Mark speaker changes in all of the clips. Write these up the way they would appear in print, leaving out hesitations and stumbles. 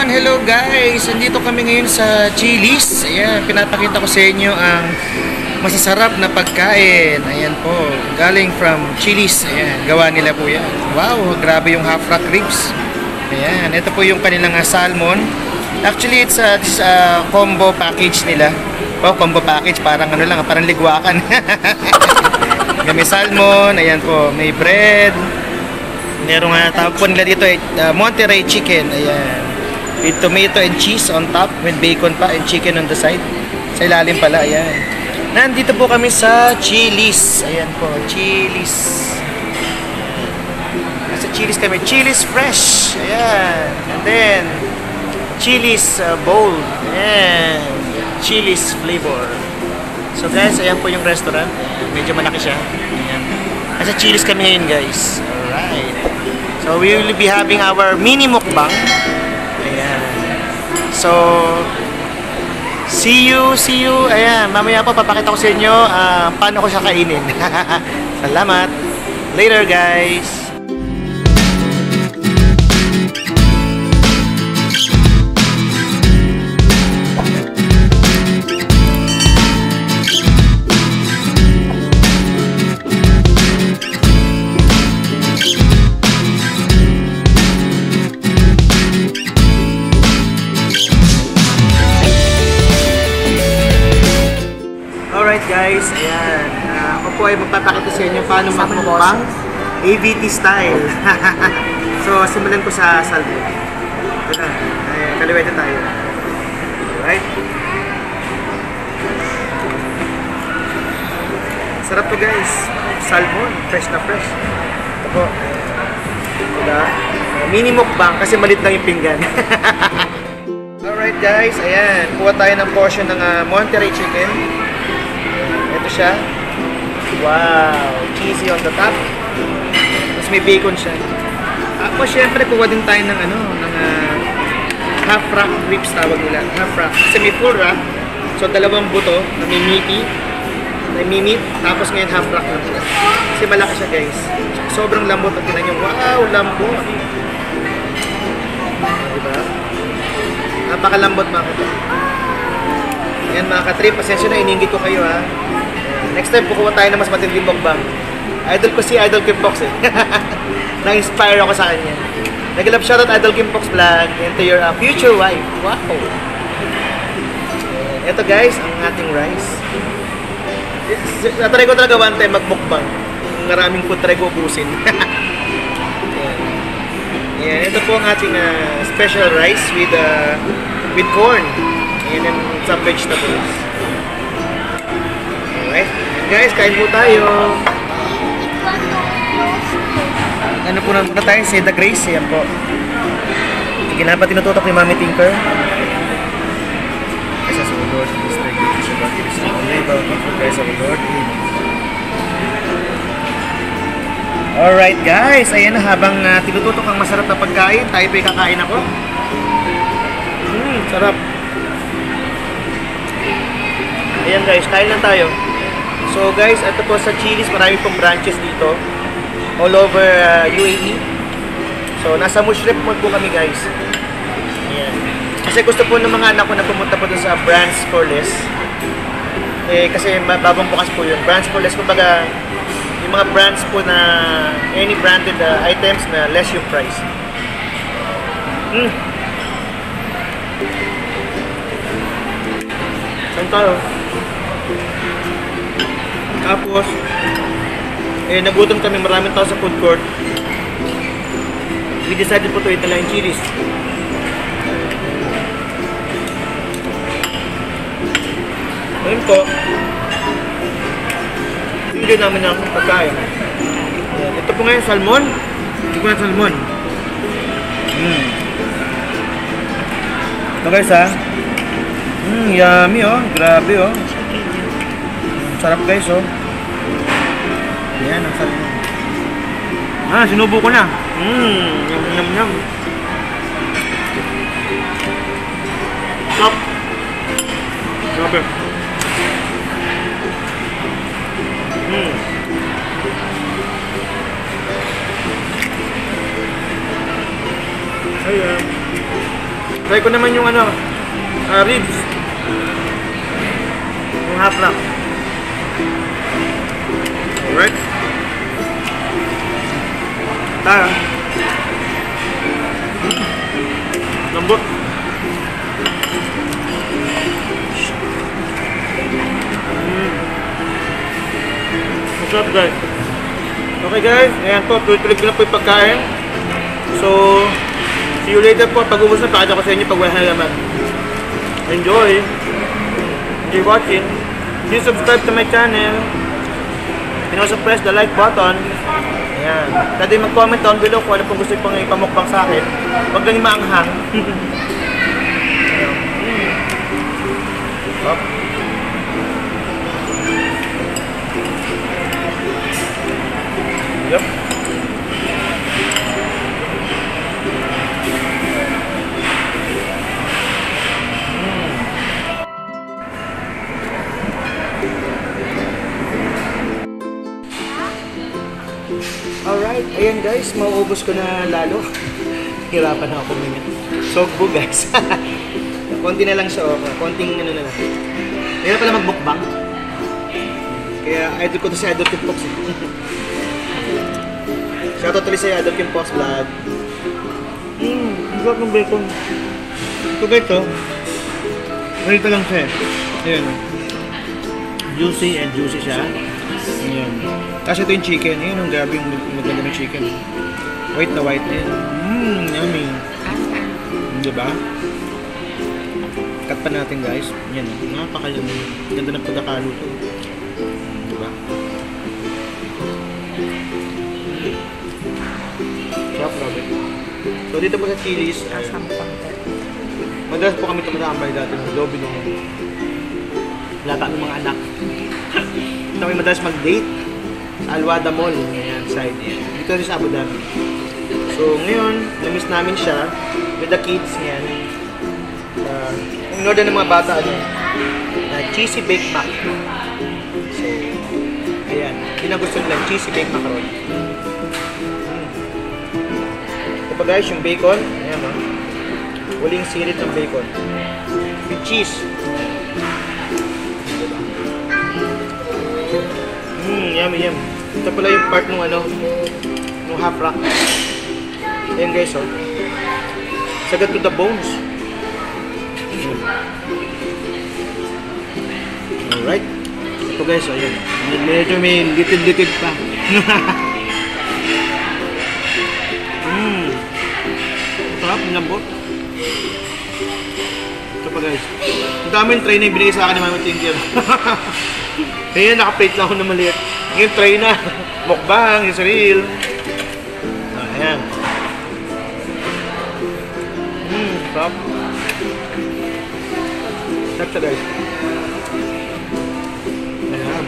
Speaker 1: Ayan, hello guys! Nandito kami ngayon sa Chili's. Ayan, pinapakita ko sa inyo ang masasarap na pagkain. Ayan po, galing from Chili's. Ayan, gawa nila po yan. Wow, grabe yung half rack ribs. Ayan, ito po yung kanilang salmon. Actually, this is a combo package nila. Oh, combo package, parang ano lang, parang ligwakan. May salmon, ayan po, may bread. Meron nga, tawag po nila dito Monterey chicken. Ayan. With tomato and cheese on top, with bacon pa and chicken on the side. Sa ilalim pala, ayan. Nandito po kami sa Chili's. Ayan po, Chili's. Sa Chili's kami, Chili's fresh. Ayan. And then, Chili's bowl. Ayan. Chili's flavor. So guys, ayan po yung restaurant. Ayan, medyo malaki siya. Ayan. Nasa Chili's kami ngayon guys. Alright. So we will be having our mini mukbang. Ayan. So, see you. Ayan, mamaya po papakita ko sa inyo paano ko siya kainin. Salamat. Later guys. Guys, ayan. Ako po ay magpapakita sa inyo paano magmukbang AVT style. So, simulan ko sa salmon. Ito na. Kaliwete tayo. Alright. Sarap to guys. Salmon. Fresh na fresh. Ito po. Diba? Mini mukbang kasi malit lang yung pinggan. Alright guys, ayan. Kuha tayo ng portion ng Monterey chicken. Ito siya. Wow! Cheesy on the top. Tapos may bacon siya. Ako syempre kuha din tayo ng half rack ribs tawag nila. Half rack. Kasi may full rack. So dalawang buto na may meaty. May meat. Tapos ngayon half rack na nila. Kasi malaki siya guys. Sobrang lambot. At tingnan nyo. Wow! Lambot! Diba? Napakalambot mga katrip. Ayan mga katrip. Pasensya na. Ininggit ko kayo ha. Next time, kukuha tayo ng mas matinding mukbang. Idol ko si Idol Kim Fox eh. Na-inspire ako sa kanya. Nag-love shoutout Idol Kim Fox Vlog and to your future wife. Wow! Ito guys, ang ating rice. Natry ko talaga one time magmukbang. Maraming food try ko ubusin. Ayan, ito po ang ating special rice with corn and then some vegetables. Alright. Guys, kain po tayo. Ano po na tayo? Say the grace. Yan po. Sige na pa tinututok ni Mami Tinker. As our Lord, this day, this is about it. This is only about it for Christ our Lord. Alright guys, ayan na habang tinututok ang masarap na pagkain, tayo pa kakain ako. Sarap. Ayan guys, kain lang tayo. So guys, ito po sa Chili's, marami pong branches dito all over UAE. So nasa Mushrif Mall po kami guys. Ayan. Kasi gusto po ng mga anak ko na pumunta po dun sa Brands for Less. Kasi babang bukas po yun. Brands for Less, kumbaga yung mga brands po na any branded items na less yung price. Saan tayo? Tapos, nagutom kami, maraming tao sa food court. We decided po to eat lang yung Chili's. Ayun po. Hindi namin ang pagkain. Ito po ngayon, salmon. Hindi ko na salmon. Ito guys ha. Yummy oh. Grabe oh. Sarap guys oh. Ayan ang sarap. Sinubo ko na. Yum. Sarap. Grabe. Ayan. Try ko naman yung ano, ribs. Yung half wrap. Alright. Tara. Lambot. Masarap guys. Okay guys, ayan po, tuloy-tuloy ko na po yung pagkain. So, see you later po. Pag ubos na, pakita ko sa inyo pag wala naman. Enjoy! Enjoy watching. Please subscribe to my channel. And also press the like button. Ayan. Pwede mag-comment down below kung ano pong gusto pong ipamukbang sa akin. Huwag lang yung maanghang. Up. Yep. Alright, ayan guys, mauubos ko na lalo. Hirapan ako kumain. Sogbo guys. Konti na lang siya, konting ano na lang. Kaya pala magbukbang. Kaya idol ko to si Idol Kim Pox. Shoutout tuloy sa Idol Kim Pox vlog. Ang sarap ng bacon. Ito guys to. Ganito lang siya. Ayan. Juicy and juicy siya. Ayan. Tapos ito yung chicken. Ayan ang grabe yung maganda ng chicken. White na white din. Yummy. Diba? Cut pa natin guys. Yan. Napakayummy. Ganda ng pagkakaluto. Diba? Sarap, grabe. So dito po sa Chili's. Madalas po kami tumatambay dati ng lobby ng lata ng mga anak. Kami madalas mag-date sa Alwada Mall. Ayan, side. Ayan. Dito rin sa Abu Dhabi. So ngayon, na-miss namin siya with the kids. Ayan. In order ng mga bata, cheesy baked mac. So, ayan. Yun ang gusto nila, cheesy baked macaroni. Ito pa guys, yung bacon. Ayan o. Huling sirit ng bacon. With cheese. Yummy, yum. Ito pala yung part nung ano, nung half rack. Ayan guys, oh. Sagad to the bones. Alright. Ito guys, oh, ayan. Medyo may litid-litid pa. Sarap, lambot. Ito pa guys. Ang daming tray na ibinigay sa akin ni Mama Tinker. Kaya naka-plate lang ako na maliit. Ngayon tray na. Mukbang, Israel. Ayan. Sarap. Sarap siya guys. Ayan.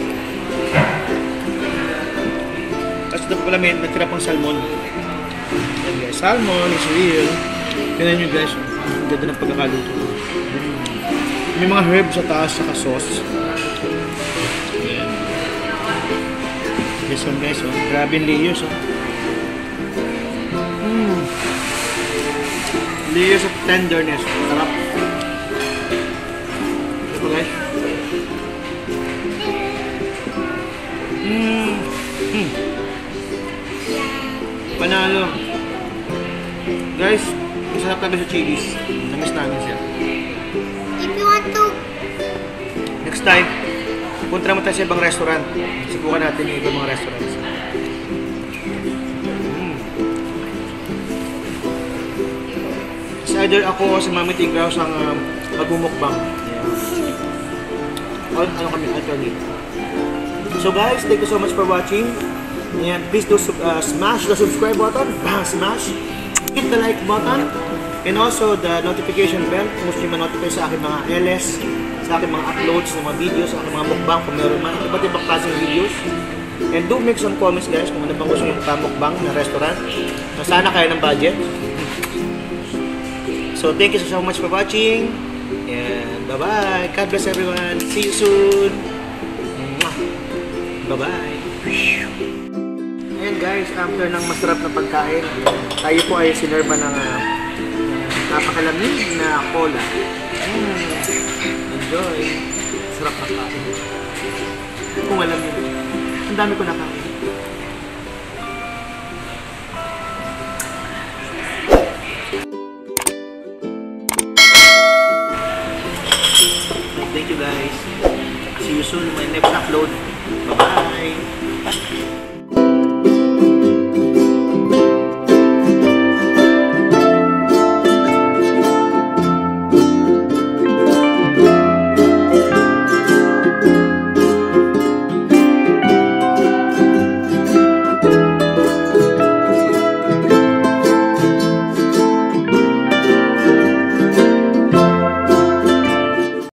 Speaker 1: Tapos ito pala may natira pang salmon. Ayan guys. Salmon, Israel. Tignan nyo guys. Ang ganda ng pagkakaluto. May mga herbs sa taas, saka sauce. Ayan. This one guys, oh. Grabe yung layers, oh. Layers of tenderness. Sarap. Ito po guys. Panalo. Guys, masarap kami sa Chili's. Namiss namin siya.
Speaker 2: If you want to...
Speaker 1: Next time, punta naman tayo sa ibang restaurant. Subukan natin yung ibang mga restaurants. Kasi either ako o si Mami Tigraus ang magmumukbang. Ano kami, alternate. So guys, thank you so much for watching. And please do smash the subscribe button. Smash. Hit the like button. And also the notification bell. Kung gusto nyo ma-notify sa aking mga LS, sa aking mga uploads ng mga videos, sa aking mga mukbang kung meron man. Iba't ibang klaseng videos. And do make some comments guys kung ano bang gusto nyo pamukbang na restaurant. Na sana kaya ng budget. So thank you so much for watching. And bye-bye. God bless everyone. See you soon. Bye-bye. Ayan guys, after ng masarap na pagkain, tayo po ay sinerba ng napakalamig na cola. Enjoy. Sarap na kain. Kung alam nyo, ang dami ko nakain. Thank you guys. See you soon in my next upload. Bye-bye.